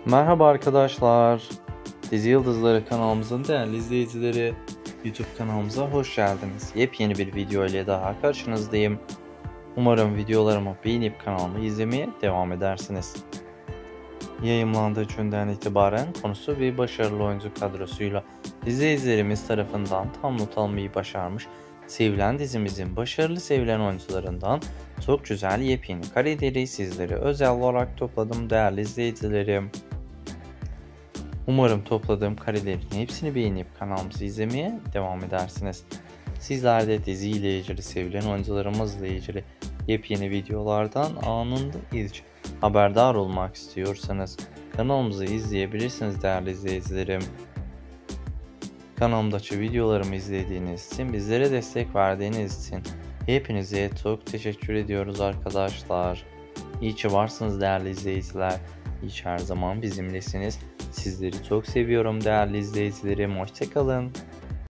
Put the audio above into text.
Merhaba arkadaşlar. Dizi Yıldızları kanalımızın değerli izleyicileri, YouTube kanalımıza hoş geldiniz. Yepyeni bir video ile daha karşınızdayım. Umarım videolarımı beğenip kanalımı izlemeye devam edersiniz. Yayımlandığı günden itibaren konusu ve başarılı oyuncu kadrosuyla izleyicilerimiz tarafından tam not almayı başarmış. Sevilen dizimizin başarılı sevilen oyuncularından çok güzel yepyeni kareleri sizlere özel olarak topladım değerli izleyicilerim. Umarım topladığım karelerin hepsini beğenip kanalımızı izlemeye devam edersiniz. Sizler de dizi ile ilgili, sevilen oyuncularımızla ilgili yepyeni videolardan anında ilk haberdar olmak istiyorsanız kanalımızı izleyebilirsiniz değerli izleyicilerim. Kanalımdaki videolarımı izlediğiniz için, bizlere destek verdiğiniz için hepinize çok teşekkür ediyoruz arkadaşlar. İyi ki varsınız değerli izleyiciler. İyi ki her zaman bizimlesiniz. Sizleri çok seviyorum değerli izleyicilerim. Hoşça kalın.